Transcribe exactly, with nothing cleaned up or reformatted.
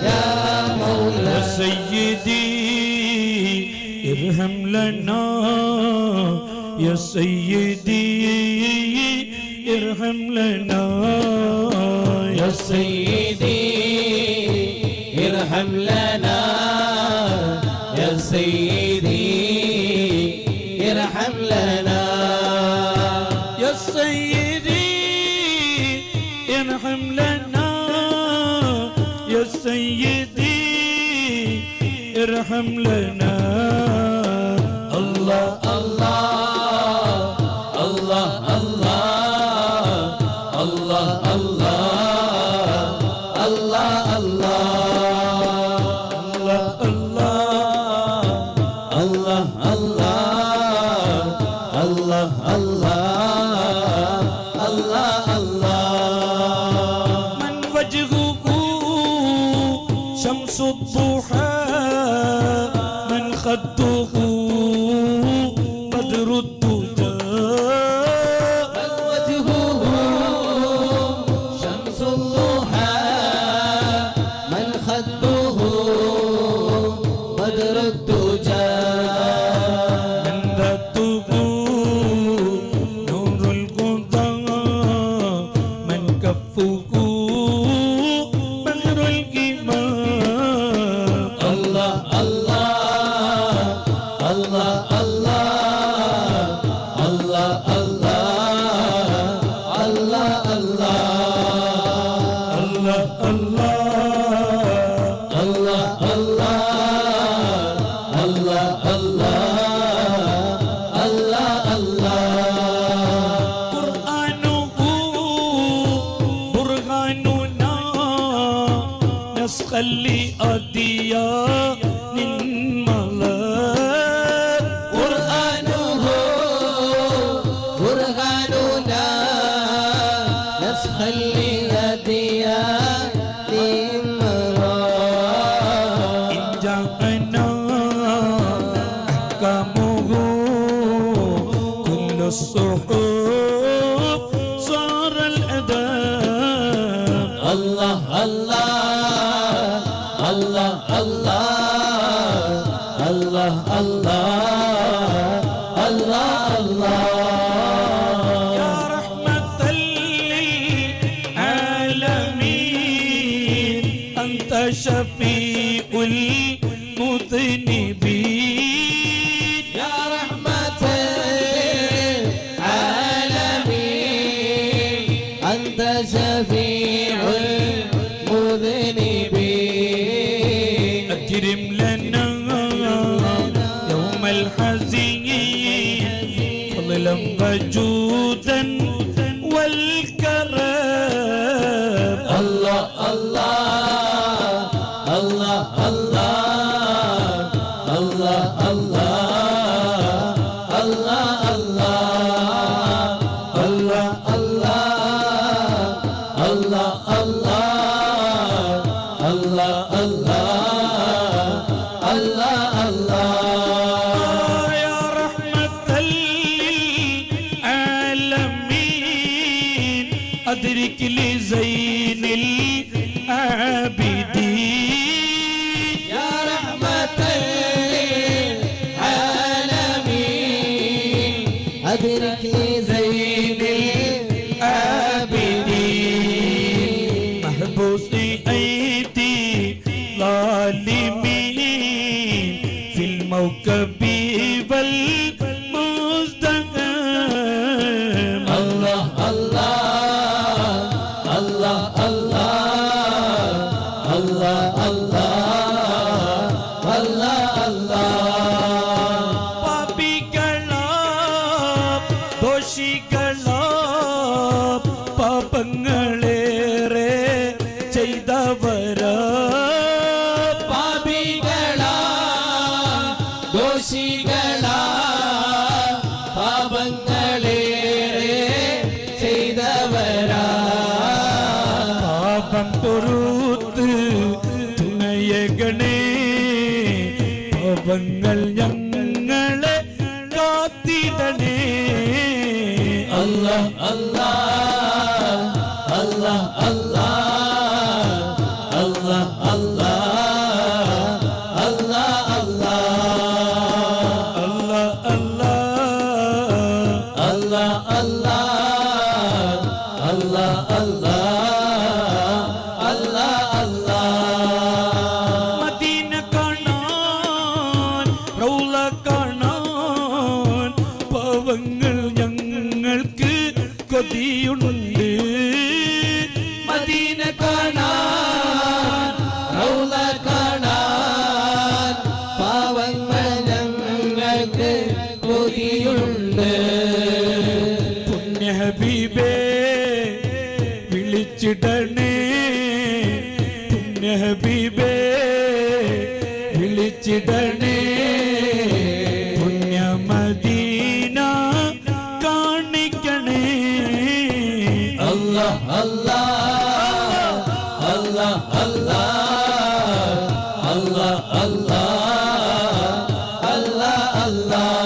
يا مولاي يا سيدي ارحم لنا يا سيدي ارحم لنا يا سيدي ارحم لنا يا سيدي ارحم لنا يا سيدي ارحم لنا يا سيدي ارحم لنا الله الله الله الله الله الله الله الله الله الله من وجهه شمس الضحى من خده بدر الدجى من وجهه شمس الضحى من خده بدر الدجى من ذاته نور الهدى من كفه بحر الإيمان الله الله الله الله الله الله الله الله الله الله الله الله الله قرآنه برهاننا نسخا لأديان الملاك قرآنه برهاننا نسخا لأديان الملاك إن جاءنا أحكامه كل الصحف صار الأدب الله الله الله الله الله الله الله يا رحمة للعالمين أنت شفيع المذنبين يا رحمة للعالمين أنت شفيع المذنبين أكرم لنا يوم الحزين فضلا وجودا والكرم الله الله الله الله الله الله الله الله الله الله الله الله يا رحمة للعالمين أدرك لزين العابدين يا رحمة للعالمين أدرك لزين العابدين محبوس أيدي ظالمين في الموكب والمزدهم الله الله الله الله الله الله الله പാപികളാം ദോഷികളാം പാപങ്ങളേറെ ചെയ്തവരാ പാപികളാ ദോഷികളാ പാപങ്ങളേറെ ചെയ്തവരാ പാപം പൊറുത്ത് തുണയകണേ പാപങ്ങൾ ഞങ്ങളെ കാത്തിടണേ അല്ലാഹ് അല്ലാഹ് അല്ലാഹ് അല്ലാഹ് അല്ലാഹ് അല്ലാഹ് പുണ്യ ഹബീബേ വിളിച്ചിടണേ പുണ്യ മദീന കാണിക്കണേ അല്ലാഹ് അല്ലാഹ് അല്ലാഹ് അല്ലാഹ് അല്ലാഹ് അല്ലാഹ് അല്ലാഹ് അല്ലാഹ്